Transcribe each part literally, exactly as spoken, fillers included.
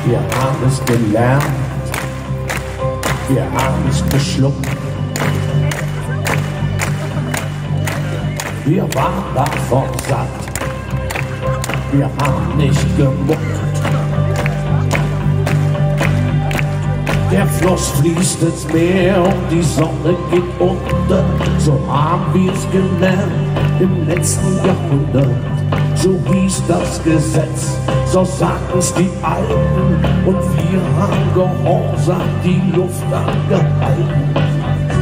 Wir haben es gelernt, wir haben es geschluckt. Wir waren davon satt, wir haben nicht gemuckt. Der Fluss fließt ins Meer und die Sonne geht unter. So haben wir es gelernt im letzten Jahrhundert. So hieß das Gesetz, so sagten's die Alten. Und wir haben gehorsam die Luft angehalten.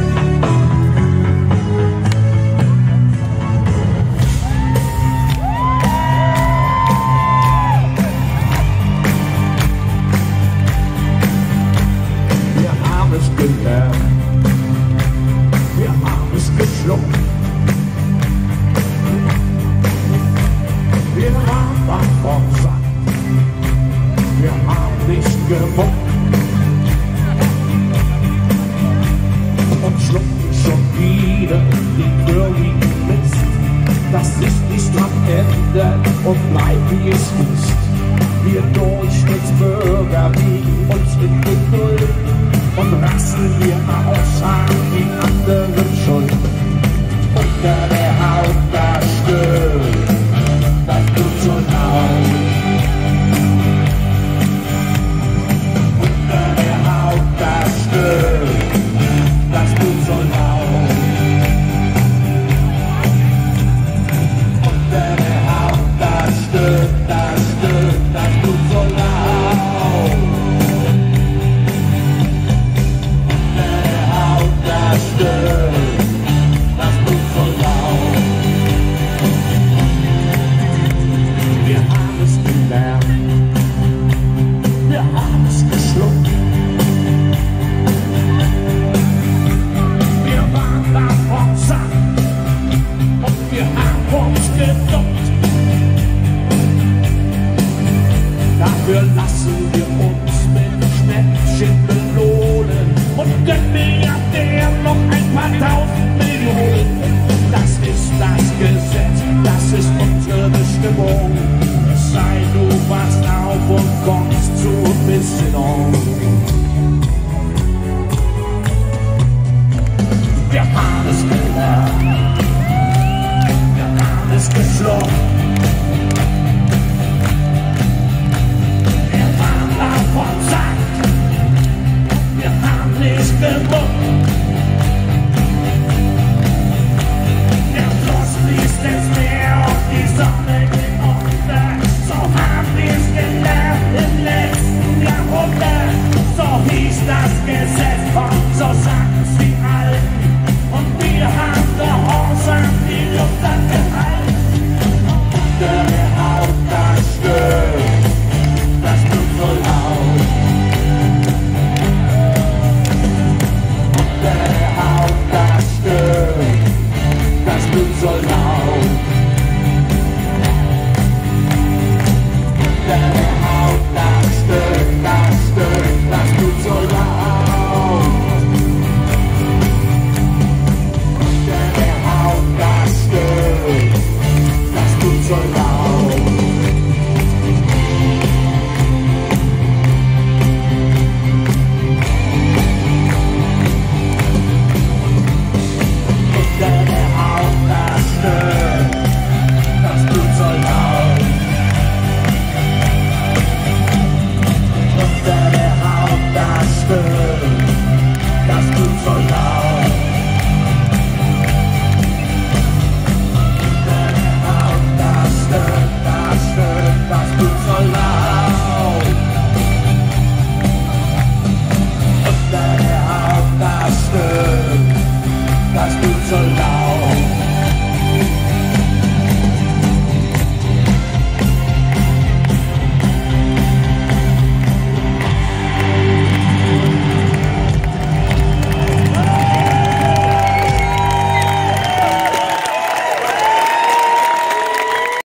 Gelernt. Wir haben es geschluckt. Wir waren davon satt. Wir haben nicht gemuckt. Und schlucken schon wieder die Curry Mist. Das ist nicht am Ende und bleibt wie es ist. Wir Durchschnittsbürger wiegen uns in Geduld und rasten wir aus an die anderen Schuld. Unter der Haut das Stück, das tut so laut. Unter der Haut das Stück, das tut so laut. Unter der Haut das Stück, das Stück, das tut so laut. Das tut so laut. Wir haben es gelernt, wir haben es geschluckt. Wir waren davon satt und wir haben uns geduckt. Dafür lassen wir uns mit Schnäppchen belohnen und gönnen Milliardär noch ein paar tausend Millionen. Das ist das Gesetz, das ist unsere Bestimmung.